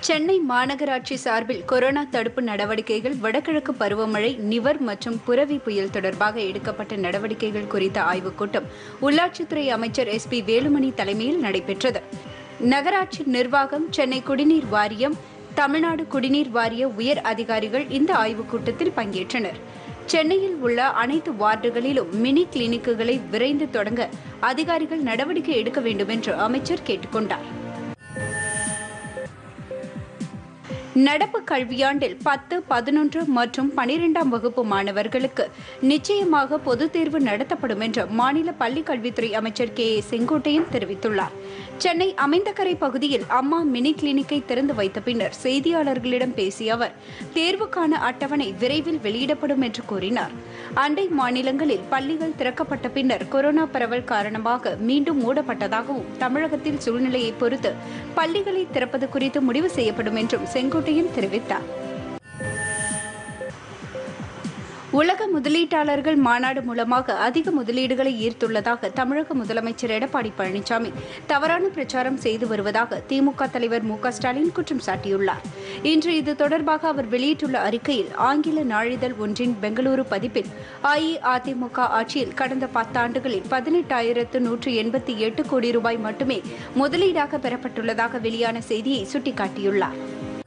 சென்னை மாநகராட்சி சார்பில் கொரோனா தடுப்பு நடவடிக்கைகள், வடகிழக்கு பருவமழை, நிவர் மற்றும் புரவி புயல் தொடர்பாக எடுக்கப்பட்ட நடவடிக்கைகள் குறித்த ஆய்வுக் கூட்டம் உள்ளாட்சித்துறை அமைச்சர் SP வேலுமணி தலைமையில் நடைபெற்றது. நகராட்சி நிர்வாகம், சென்னை குடிநீர் வாரியம், தமிழ்நாடு குடிநீர் வாரிய உயர் அதிகாரிகள் இந்த ஆய்வுக் கூட்டத்தில் பங்கேற்றனர். சென்னையில் உள்ள அனைத்து வார்டுகளிலும் மினி கிளினிக்குகளை விரைந்து தொடங்க அதிகாரிகள் நடவடிக்கை எடுக்க வேண்டும் என்று அமைச்சர் கேட்டுக் கொண்டார். நடப்பு கல்வியாண்டில் 10, 11 மற்றும் 12ஆம் வகுப்பு மாணவர்களுக்கு நிச்சயமாக பொதுத் தேர்வு நடத்தப்படும் என்று மாநில பள்ளிக் கல்வித்துறை அமைச்சர் KA செங்கோட்டையன் தெரிவித்துள்ளார். சென்னை அமைந்தகரை பகுதியில் அம்மா மினி கிளினிக்கை திறந்து வைத்த பின்னர் செய்தியாளர்களிடம் பேசிய அவர், தேர்வுக்கான அட்டவணை விரைவில் வெளியிடப்படும் என்று கூறினார். அண்டை மாநிலங்களில் பள்ளிகள் திறக்கப்பட்ட பின்னர் கொரோனா பரவல் காரணமாக மீண்டும் மூடப்பட்டதாகவும், தமிழகத்தில் சூழ்நிலையை பொறுத்து பள்ளிகளை திறப்பது குறித்து முடிவு செய்யப்படும் என்றும் செங்கோட்டையன் தெரிவித்தார். உலக முதலீட்டாளர்கள் மாநாடு மூலமாக அதிக முதலீடுகளை ஈர்த்துள்ளதாக தமிழக முதலமைச்சர் எடப்பாடி பழனிசாமி தவறான பிரச்சாரம் செய்து வருவதாக திமுக தலைவர் MK ஸ்டாலின் குற்றம் சாட்டியுள்ளார். இன்று இது தொடர்பாக அவர் வெளியிட்டுள்ள அறிக்கையில், ஆங்கில நாளிதழ் ஒன்றின் பெங்களூரு பதிப்பில் அஇஅதிமுக ஆட்சியில் கடந்த 10 ஆண்டுகளில் 18,188 கோடி ரூபாய் மட்டுமே முதலீடாக பெறப்பட்டுள்ளதாக வெளியான செய்தியை சுட்டிக்காட்டியுள்ளார்.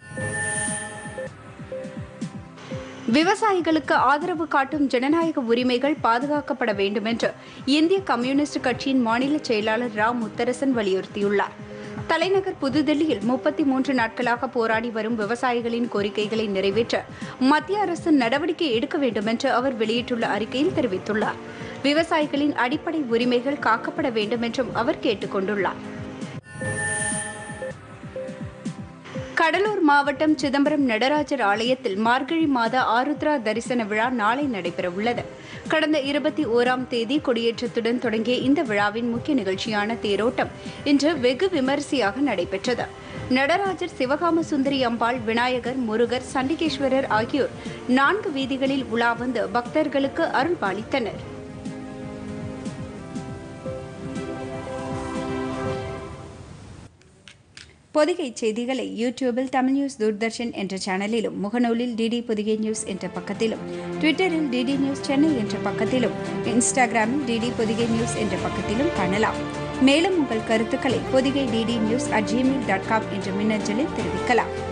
விவசாயிகளுக்கு ஆதரவு காட்டும் ஜனநாயக உரிமைகள் பாதுகாக்கப்பட வேண்டும் என்று இந்திய கம்யூனிஸ்ட் கட்சியின் மாநில செயலாளர் ரா. முத்தரசன் வலியுறுத்தியுள்ளார். தலைநகர் புதுதில்லியில் 33 நாட்களாக போராடி வரும் விவசாயிகளின் கோரிக்கைகளை நிறைவேற்ற மத்திய அரசு நடவடிக்கை எடுக்க வேண்டும் என்று அவர் வெளியிட்டுள்ள அறிக்கையில் தெரிவித்துள்ளார். விவசாயிகளின் அடிப்படை உரிமைகள் காக்கப்பட வேண்டும் என்றும் அவர் கேட்டுக் கொண்டுள்ளார். கடலூர் மாவட்டம் சிதம்பரம் நடராஜர் ஆலயத்தில் மார்கழி மாத ஆருத்ரா தரிசன விழா நாளை நடைபெறவுள்ளது. கடந்த 21ஆம் தேதி கொடியேற்றத்துடன் தொடங்கிய இந்த விழாவின் முக்கிய நிகழ்ச்சியான தேரோட்டம் இன்று வெகு விமரிசையாக நடைபெற்றது. நடராஜர், சிவகாம சுந்தரி அம்பாள், விநாயகர், முருகர், சண்டிகேஸ்வரர் ஆகியோர் 4 வீதிகளில் உலா வந்து பக்தர்களுக்கு அருள்பாலித்தனர். பொதிகை செய்திகளை யூடியூபில் TamilNews தூர்தர்ஷன் என்ற சேனலிலும், முகநூலில் DD பொதிகை நியூஸ் என்ற பக்கத்திலும், ட்விட்டரில் DD நியூஸ் சென்னை என்ற பக்கத்திலும், இன்ஸ்டாகிராமில் DD பொதிகை நியூஸ் என்ற பக்கத்திலும் காணலாம். மேலும் உங்கள் கருத்துக்களை பொதிகை DD news@gmail.com என்ற மின்னஞ்சலில் தெரிவிக்கலாம்.